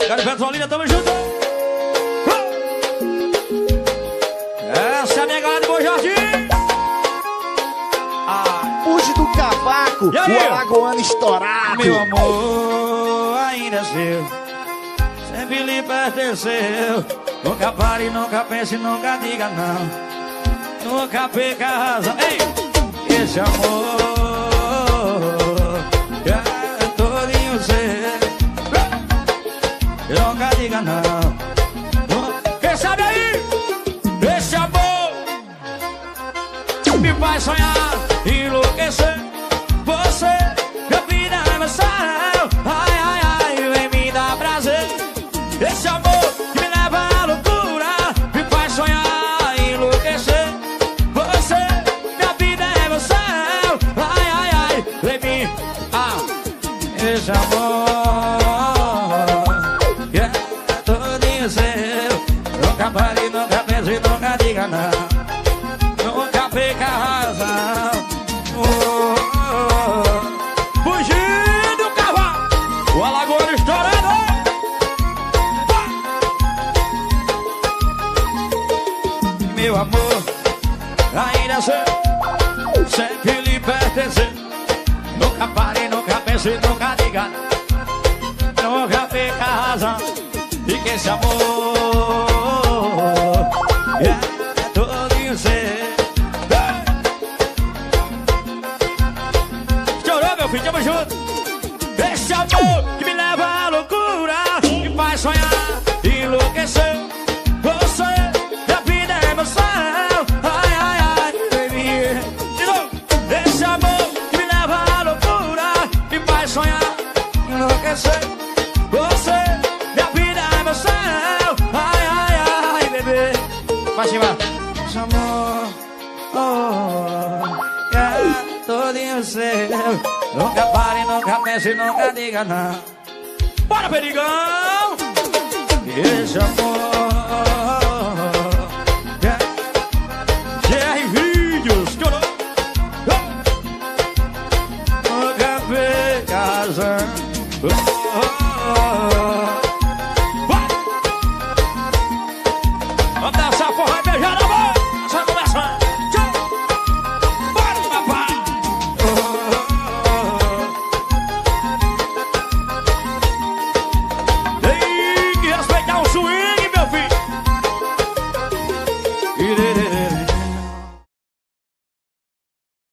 Cara de Petrolina, tamo junto. Essa é a minha galera de Bom Jardim. Fuge do cavaco, o alagoano estourado. Meu amor ainda é seu, sempre lhe pertenceu. Nunca pare, nunca pense, nunca diga não. Nunca perca a razão. Ei, esse amor é todinho seu. Nunca diga não. Quem sabe aí? Esse amor me faz sonhar, enlouquecer. Você, minha vida é emoção. Ai, ai, ai, vem me dar prazer. Esse amor que me leva à loucura, me faz sonhar, enlouquecer. Você, minha vida é emoção. Ai, ai, ai, vem me... esse amor que é todinho seu. Nunca pare, nunca pense, nunca diga não. Nunca perca a razão. Fugindo do cavalo, o alagoano estourado. Meu amor ainda sei, sempre lhe pertencer. Nunca pare, nunca pense, nunca diga. Nunca perca a razão. E que esse amor é todinho seu. Meu filho, tamo junto. Esse amor que me leva à loucura, me faz sonhar, enlouquecer. Você, minha vida é emoção. Ai, ai, ai, baby. De novo. Esse amor que me leva à loucura, me faz sonhar, enlouquecer. Você, minha vida é emoção. Ai, ai, ai, bebê. Vai cima. Esse amor, é todinho seu. Nunca pare, nunca pense, nunca diga não. Bora, Perigão! Esse amor GR Vídeos, chorou. Nunca perca a razão.